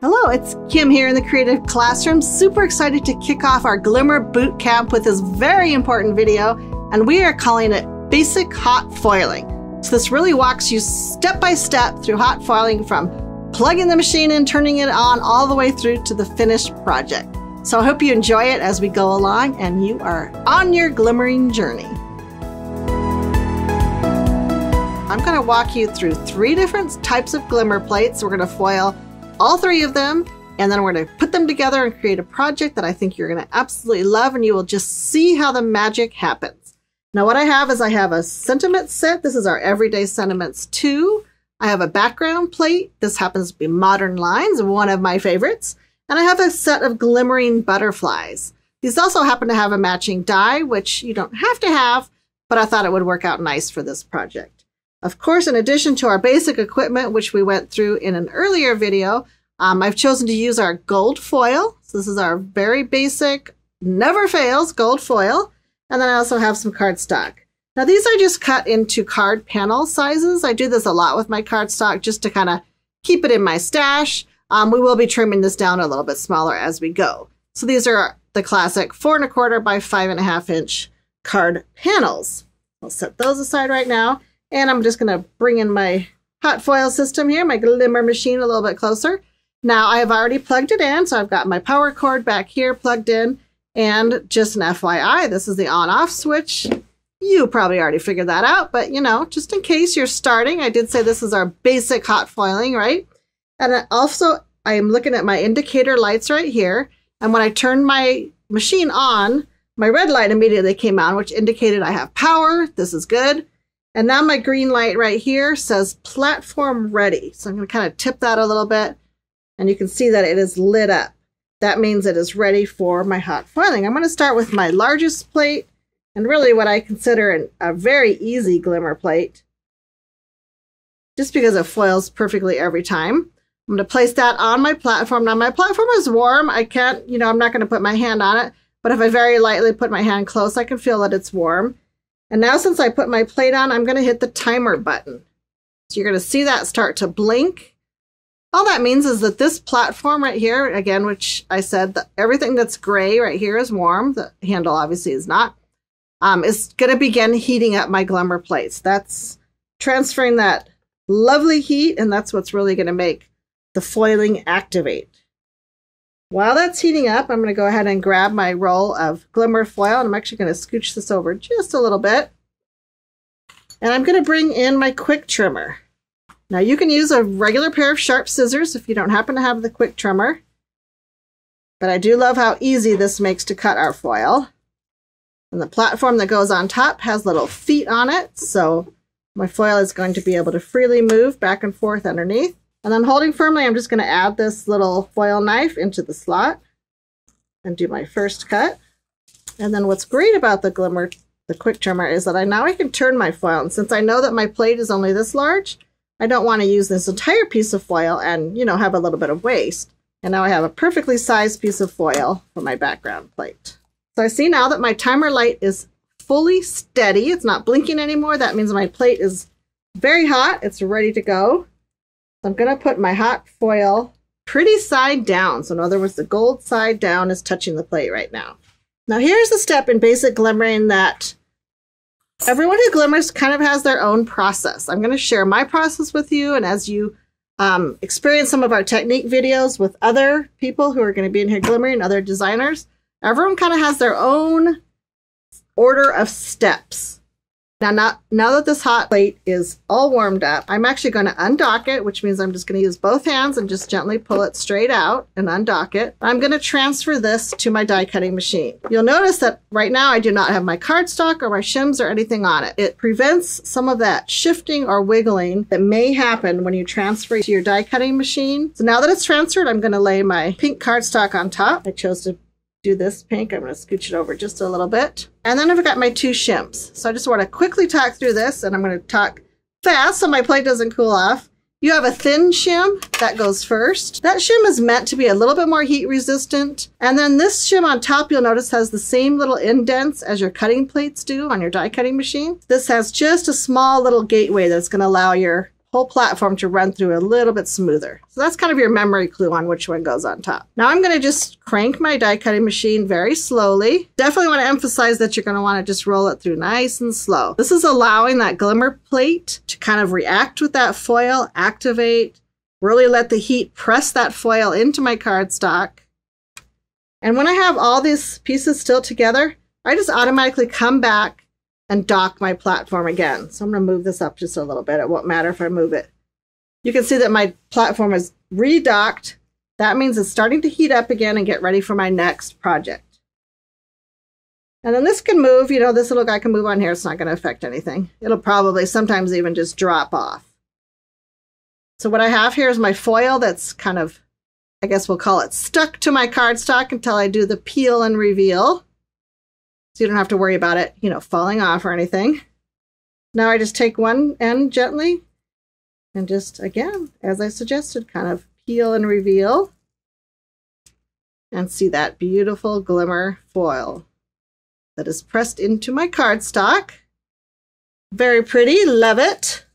Hello, it's Kim here in the Creative Classroom. Super excited to kick off our Glimmer Boot Camp with this very important video, and we are calling it Basic Hot Foiling. So this really walks you step by step through hot foiling from plugging the machine in, turning it on, all the way through to the finished project. So I hope you enjoy it as we go along and you are on your glimmering journey. I'm going to walk you through 3 different types of glimmer plates. We're going to foil all 3 of them, and then we're going to put them together and create a project that I think you're going to absolutely love, and you will just see how the magic happens. Now what I have is I have a sentiment set. This is our Everyday Sentiments 2. I have a background plate. This happens to be Modern Lines, one of my favorites. And I have a set of glimmering butterflies. These also happen to have a matching die, which you don't have to have, but I thought it would work out nice for this project. Of course, in addition to our basic equipment, which we went through in an earlier video, I've chosen to use our gold foil. So this is our very basic, never fails gold foil. And then I also have some cardstock. Now these are just cut into card panel sizes. I do this a lot with my cardstock just to kind of keep it in my stash. We will be trimming this down a little bit smaller as we go. So these are the classic 4 1/4 by 5.5 inch card panels. I'll set those aside right now. And I'm just going to bring in my hot foil system here, my glimmer machine, a little bit closer. Now I have already plugged it in, so I've got my power cord back here plugged in. And just an FYI, this is the on-off switch. You probably already figured that out, but you know, just in case you're starting, I did say this is our basic hot foiling, right? And also, I am looking at my indicator lights right here. And when I turned my machine on, my red light immediately came on, which indicated I have power. This is good. And now my green light right here says platform ready. So I'm going to kind of tip that a little bit, and you can see that it is lit up. That means it is ready for my hot foiling. I'm going to start with my largest plate, and really what I consider a very easy glimmer plate, just because it foils perfectly every time. I'm going to place that on my platform. Now my platform is warm. I can't, I'm not going to put my hand on it, but if I very lightly put my hand close, I can feel that it's warm. And now since I put my plate on, I'm going to hit the timer button. So you're going to see that start to blink. All that means is that this platform right here, again, which I said that everything that's gray right here is warm. The handle obviously is not. Is going to begin heating up my glimmer plates. That's transferring that lovely heat, and that's what's really going to make the foiling activate. While that's heating up, I'm going to go ahead and grab my roll of glimmer foil, and I'm actually going to scooch this over just a little bit. And I'm going to bring in my quick trimmer. Now you can use a regular pair of sharp scissors if you don't happen to have the quick trimmer. But I do love how easy this makes to cut our foil. And the platform that goes on top has little feet on it, so my foil is going to be able to freely move back and forth underneath. And then holding firmly, I'm just going to add this little foil knife into the slot and do my first cut. And then what's great about the quick trimmer is that now I can turn my foil. And since I know that my plate is only this large, I don't want to use this entire piece of foil and, have a little bit of waste. And now I have a perfectly sized piece of foil for my background plate. So I see now that my timer light is fully steady. It's not blinking anymore. That means my plate is very hot. It's ready to go. I'm going to put my hot foil pretty side down. So in other words, the gold side down is touching the plate right now. Now here's the step in basic glimmering that everyone who glimmers kind of has their own process. I'm going to share my process with you, and as you experience some of our technique videos with other people who are going to be in here glimmering, other designers, everyone kind of has their own order of steps. Now that this hot plate is all warmed up, I'm actually going to undock it, which means I'm just going to use both hands and just gently pull it straight out and undock it. I'm going to transfer this to my die cutting machine. You'll notice that right now I do not have my cardstock or my shims or anything on it. It prevents some of that shifting or wiggling that may happen when you transfer to your die cutting machine. So now that it's transferred, I'm going to lay my pink cardstock on top. I chose to do this pink. I'm going to scooch it over just a little bit. And then I've got my 2 shims. So I just want to quickly talk through this, and I'm going to talk fast so my plate doesn't cool off. You have a thin shim that goes first. That shim is meant to be a little bit more heat resistant. And then this shim on top, you'll notice, has the same little indents as your cutting plates do on your die cutting machine. This has just a small little gateway that's going to allow your whole platform to run through a little bit smoother. So that's kind of your memory clue on which one goes on top. Now I'm going to just crank my die cutting machine very slowly. Definitely want to emphasize that you're going to want to just roll it through nice and slow. This is allowing that glimmer plate to kind of react with that foil, activate, really let the heat press that foil into my cardstock. And when I have all these pieces still together, I just automatically come back and dock my platform again. So I'm going to move this up just a little bit. It won't matter if I move it. You can see that my platform is redocked. That means it's starting to heat up again and get ready for my next project. And then this can move, you know, this little guy can move on here. It's not going to affect anything. It'll probably sometimes even just drop off. So what I have here is my foil that's kind of, I guess we'll call it stuck to my cardstock until I do the peel and reveal. So you don't have to worry about it, you know, falling off or anything. Now I just take one end gently and just, again, as I suggested, kind of peel and reveal and see that beautiful glimmer foil that is pressed into my cardstock. Very pretty, love it.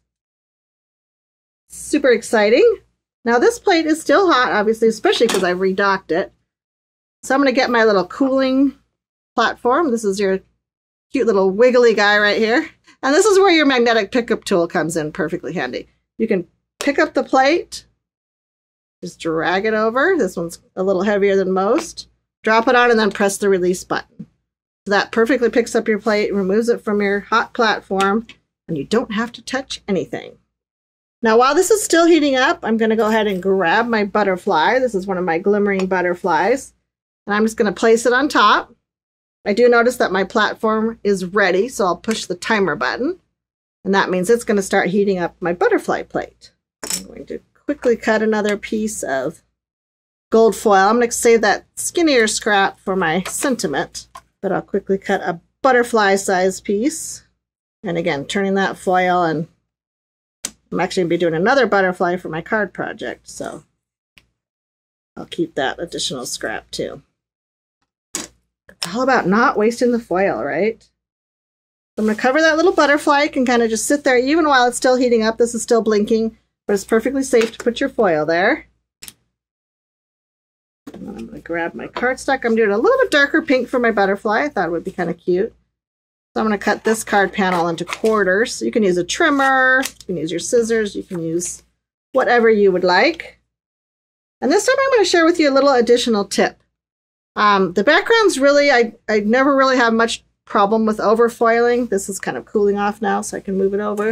Super exciting. Now this plate is still hot, obviously, especially because I've redocked it. So I'm going to get my little cooling platform. This is your cute little wiggly guy right here. And this is where your magnetic pickup tool comes in perfectly handy. You can pick up the plate, just drag it over. This one's a little heavier than most. Drop it on and then press the release button. So that perfectly picks up your plate, removes it from your hot platform, and you don't have to touch anything. Now while this is still heating up, I'm going to go ahead and grab my butterfly. This is one of my glimmering butterflies. And I'm just going to place it on top. I do notice that my platform is ready, so I'll push the timer button, and that means it's going to start heating up my butterfly plate. I'm going to quickly cut another piece of gold foil. I'm going to save that skinnier scrap for my sentiment, but I'll quickly cut a butterfly size piece. And again, turning that foil, and I'm actually going to be doing another butterfly for my card project, so I'll keep that additional scrap too. It's all about not wasting the foil, right? I'm going to cover that little butterfly. It can kind of just sit there even while it's still heating up. This is still blinking, but it's perfectly safe to put your foil there. And then I'm going to grab my cardstock. I'm doing a little bit darker pink for my butterfly. I thought it would be kind of cute. So I'm going to cut this card panel into quarters. You can use a trimmer, you can use your scissors, you can use whatever you would like. And this time I'm going to share with you a little additional tip. The background's really, I never really have much problem with overfoiling. This is kind of cooling off now, so I can move it over.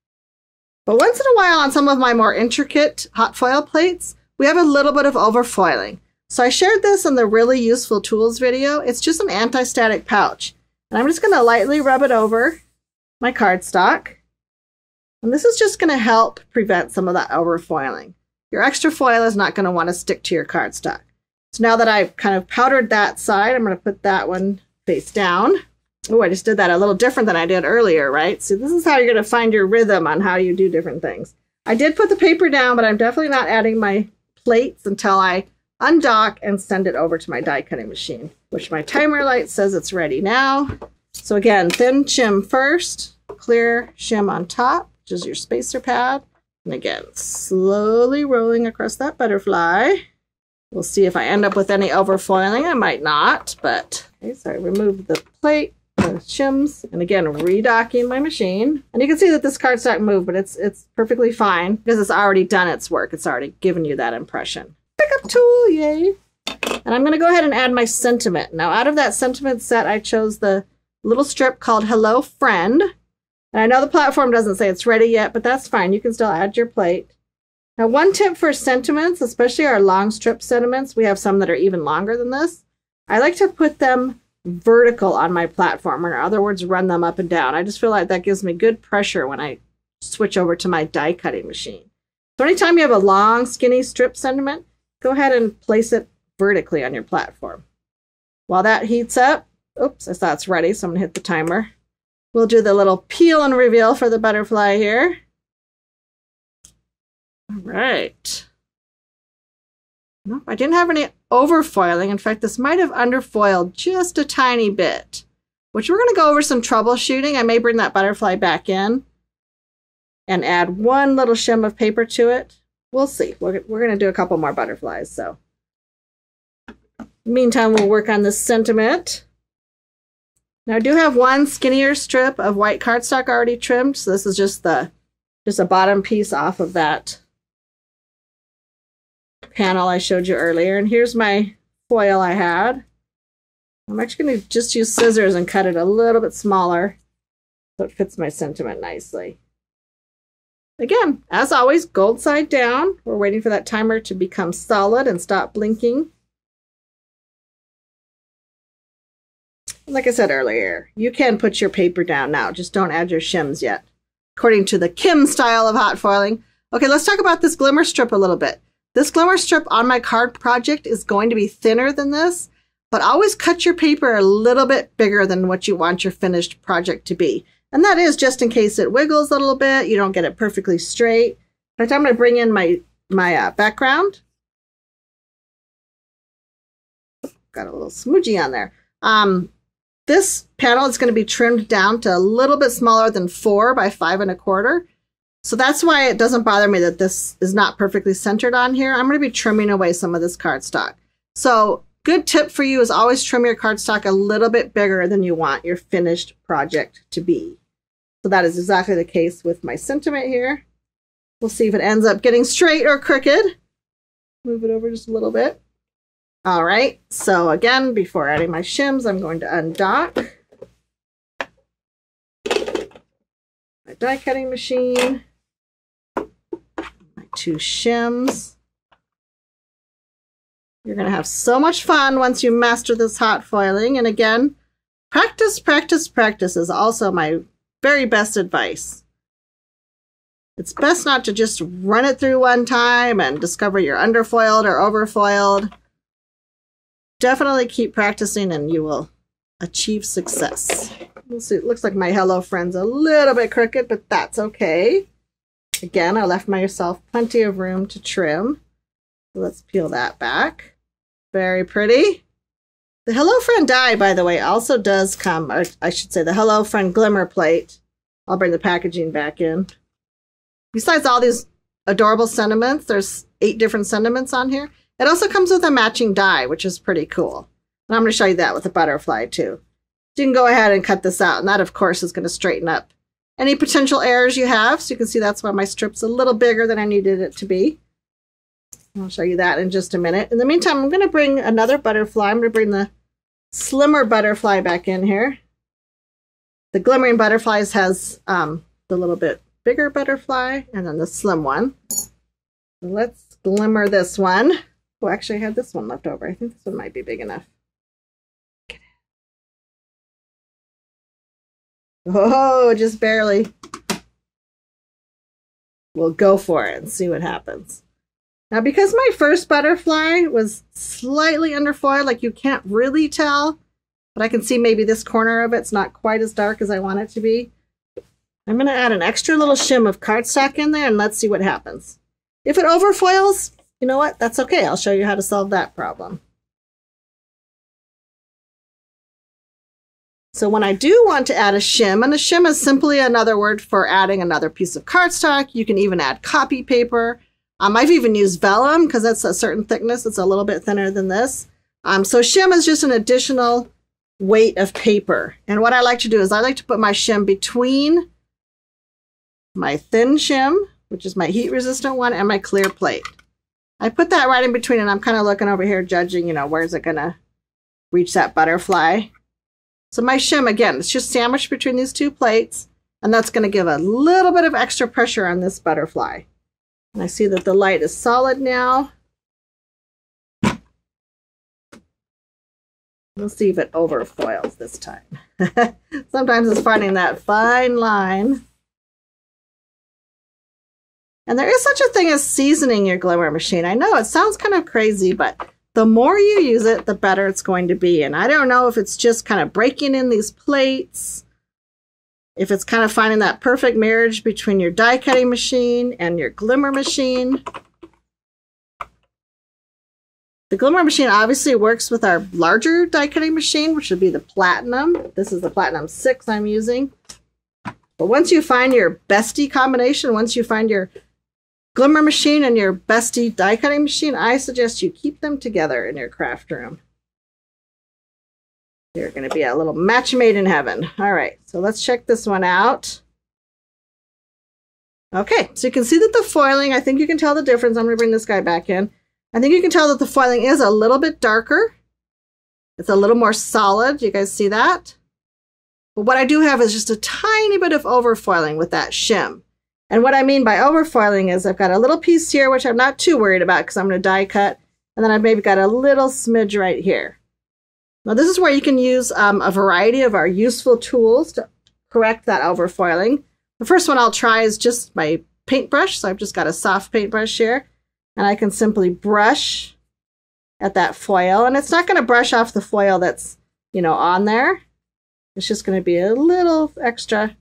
But once in a while on some of my more intricate hot foil plates, we have a little bit of overfoiling. So I shared this in the really useful tools video. It's just an anti-static pouch. And I'm just going to lightly rub it over my cardstock. And this is just going to help prevent some of that overfoiling. Your extra foil is not going to want to stick to your cardstock. So now that I've kind of powdered that side, I'm going to put that one face down. Oh, I just did that a little different than I did earlier, right? So this is how you're going to find your rhythm on how you do different things. I did put the paper down, but I'm definitely not adding my plates until I undock and send it over to my die cutting machine, which my timer light says it's ready now. So again, thin shim first, clear shim on top, which is your spacer pad. And again, slowly rolling across that butterfly. We'll see if I end up with any overfoiling. I might not, but okay, so I removed the plate, the shims, and again, redocking my machine. And you can see that this cardstock moved, but it's perfectly fine because it's already done its work. It's already given you that impression. Pickup tool, yay! And I'm going to go ahead and add my sentiment. Now, out of that sentiment set, I chose the little strip called Hello Friend. And I know the platform doesn't say it's ready yet, but that's fine. You can still add your plate. Now, one tip for sentiments, especially our long strip sentiments, we have some that are even longer than this. I like to put them vertical on my platform, or in other words, run them up and down. I just feel like that gives me good pressure when I switch over to my die cutting machine. So anytime you have a long, skinny strip sentiment, go ahead and place it vertically on your platform. While that heats up, oops, I thought it's ready, so I'm going to hit the timer. We'll do the little peel and reveal for the butterfly here. All right. Nope, I didn't have any overfoiling. In fact, this might have underfoiled just a tiny bit, which we're going to go over some troubleshooting. I may bring that butterfly back in and add one little shim of paper to it. We'll see. We're going to do a couple more butterflies. So meantime, we'll work on this sentiment. Now I do have one skinnier strip of white cardstock already trimmed. So this is just a bottom piece off of that panel I showed you earlier. And here's my foil I had. I'm actually going to just use scissors and cut it a little bit smaller so it fits my sentiment nicely. Again, as always, gold side down. We're waiting for that timer to become solid and stop blinking. Like I said earlier, you can put your paper down now. Just don't add your shims yet, according to the Kim style of hot foiling. Okay, let's talk about this glimmer strip a little bit. This glimmer strip on my card project is going to be thinner than this, but always cut your paper a little bit bigger than what you want your finished project to be. And that is just in case it wiggles a little bit, you don't get it perfectly straight. In fact, I'm going to bring in my background. Got a little smudgy on there. This panel is going to be trimmed down to a little bit smaller than 4 by 5 1/4. So that's why it doesn't bother me that this is not perfectly centered on here. I'm going to be trimming away some of this cardstock. So good tip for you is always trim your cardstock a little bit bigger than you want your finished project to be. So that is exactly the case with my sentiment here. We'll see if it ends up getting straight or crooked. Move it over just a little bit. All right, so again, before adding my shims, I'm going to undock my die cutting machine, my 2 shims. You're going to have so much fun once you master this hot foiling. And again, practice, practice, practice is also my very best advice. It's best not to just run it through one time and discover you're underfoiled or overfoiled. Definitely keep practicing and you will achieve success. We'll see. It looks like my Hello Friend's a little bit crooked, but that's okay. Again, I left myself plenty of room to trim. So let's peel that back. Very pretty. The Hello Friend die, by the way, also does come, or I should say the Hello Friend glimmer plate. I'll bring the packaging back in. Besides all these adorable sentiments, there's 8 different sentiments on here. It also comes with a matching die, which is pretty cool. And I'm going to show you that with the butterfly too. So you can go ahead and cut this out. And that, of course, is going to straighten up any potential errors you have. So you can see that's why my strip's a little bigger than I needed it to be. I'll show you that in just a minute. In the meantime, I'm going to bring another butterfly. I'm going to bring the slimmer butterfly back in here. The glimmering butterflies has the little bit bigger butterfly and then the slim one. So let's glimmer this one. Oh, actually, I had this one left over. I think this one might be big enough. Oh, just barely. We'll go for it and see what happens. Now, because my first butterfly was slightly underfoiled, like you can't really tell, but I can see maybe this corner of it's not quite as dark as I want it to be. I'm going to add an extra little shim of cardstock in there and let's see what happens. If it overfoils, you know what? That's okay. I'll show you how to solve that problem. So when I do want to add a shim, and a shim is simply another word for adding another piece of cardstock. You can even add copy paper. I've even used vellum because that's a certain thickness. It's a little bit thinner than this. So shim is just an additional weight of paper. And what I like to do is I like to put my shim between my thin shim, which is my heat resistant one, and my clear plate. I put that right in between and I'm kind of looking over here judging, you know, where's it going to reach that butterfly. So my shim, again, it's just sandwiched between these 2 plates, and that's going to give a little bit of extra pressure on this butterfly. And I see that the light is solid now. We'll see if it overfoils this time. Sometimes it's finding that fine line. And there is such a thing as seasoning your glimmer machine. I know it sounds kind of crazy, but the more you use it, the better it's going to be. And I don't know if it's just kind of breaking in these plates, if it's kind of finding that perfect marriage between your die cutting machine and your glimmer machine. The glimmer machine obviously works with our larger die cutting machine, which would be the Platinum. This is the Platinum 6 I'm using. But once you find your bestie combination, once you find your glimmer machine and your bestie die cutting machine, I suggest you keep them together in your craft room. You're going to be a little match made in heaven. All right, so let's check this one out. Okay, so you can see that the foiling, I think you can tell the difference. I'm going to bring this guy back in. I think you can tell that the foiling is a little bit darker. It's a little more solid. You guys see that? But what I do have is just a tiny bit of overfoiling with that shim. And what I mean by overfoiling is I've got a little piece here, which I'm not too worried about because I'm going to die cut. And then I've maybe got a little smidge right here. Now this is where you can use a variety of our useful tools to correct that overfoiling. The first one I'll try is just my paintbrush. So I've just got a soft paintbrush here. And I can simply brush at that foil. And it's not going to brush off the foil that's, you know, on there. It's just going to be a little extra.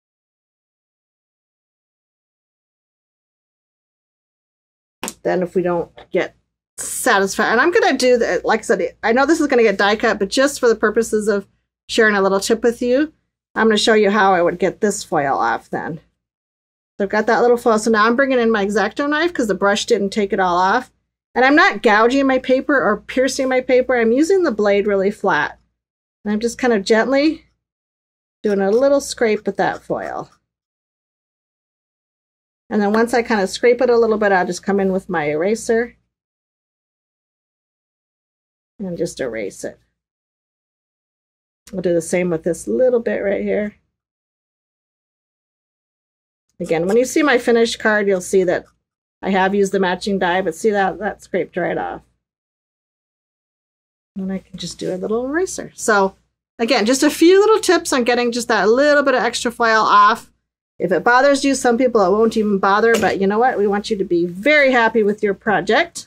Then if we don't get satisfied, and I'm going to do that, like I said, I know this is going to get die cut, but just for the purposes of sharing a little tip with you, I'm going to show you how I would get this foil off then. So I've got that little foil. So now I'm bringing in my X-Acto knife because the brush didn't take it all off. And I'm not gouging my paper or piercing my paper. I'm using the blade really flat. And I'm just kind of gently doing a little scrape with that foil. And then once I kind of scrape it a little bit, I'll just come in with my eraser and just erase it. We'll do the same with this little bit right here. Again, when you see my finished card, you'll see that I have used the matching die, but see that scraped right off. And I can just do a little eraser. So again, just a few little tips on getting just that little bit of extra foil off. If it bothers you, some people it won't even bother, but you know what? We want you to be very happy with your project.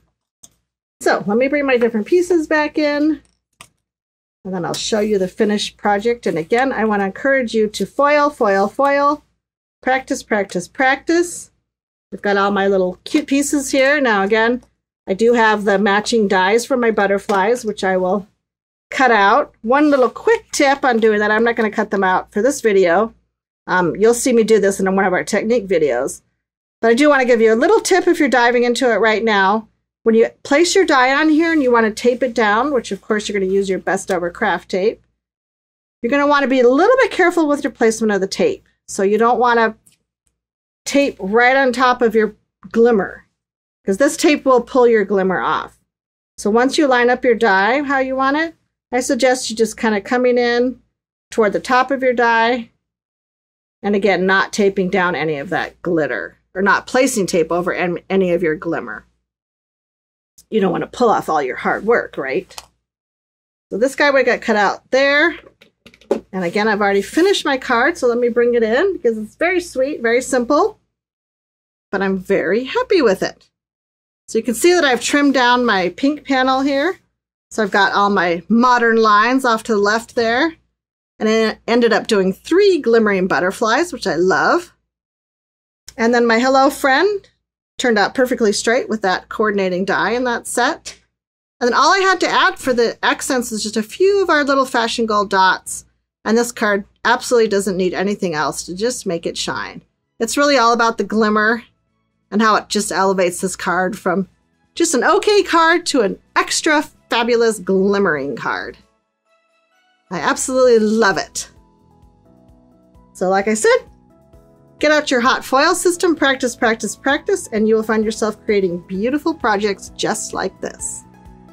So let me bring my different pieces back in, and then I'll show you the finished project. And again, I want to encourage you to foil, foil, foil, practice, practice, practice. We've got all my little cute pieces here. Now again, I do have the matching dies for my butterflies, which I will cut out. One little quick tip on doing that, I'm not going to cut them out for this video. You'll see me do this in one of our technique videos. But I do want to give you a little tip if you're diving into it right now. When you place your die on here and you want to tape it down, which of course you're going to use your Best Ever Craft tape, you're going to want to be a little bit careful with your placement of the tape. So you don't want to tape right on top of your glimmer, because this tape will pull your glimmer off. So once you line up your die how you want it, I suggest you just kind of coming in toward the top of your die. And again, not taping down any of that glitter, or not placing tape over any of your glimmer. You don't want to pull off all your hard work, right? So this guy would get cut out there. And again, I've already finished my card, so let me bring it in because it's very sweet, very simple, but I'm very happy with it. So you can see that I've trimmed down my pink panel here. So I've got all my modern lines off to the left there. And I ended up doing 3 glimmering butterflies, which I love. And then my hello friend turned out perfectly straight with that coordinating die in that set. And then all I had to add for the accents is just a few of our little fashion gold dots. And this card absolutely doesn't need anything else to just make it shine. It's really all about the glimmer and how it just elevates this card from just an okay card to an extra fabulous glimmering card. I absolutely love it. So like I said, get out your hot foil system, practice, practice, practice, and you will find yourself creating beautiful projects just like this.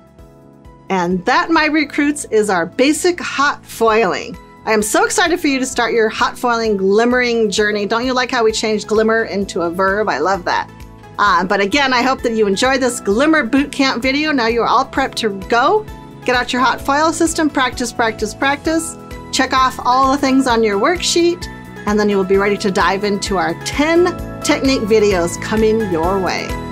And that, my recruits, is our basic hot foiling. I am so excited for you to start your hot foiling glimmering journey. Don't you like how we changed glimmer into a verb? I love that. But again, I hope that you enjoyed this Glimmer Bootcamp video. Now you're all prepped to go. Get out your hot foil system, practice, practice, practice. Check off all the things on your worksheet, and then you will be ready to dive into our 10 technique videos coming your way.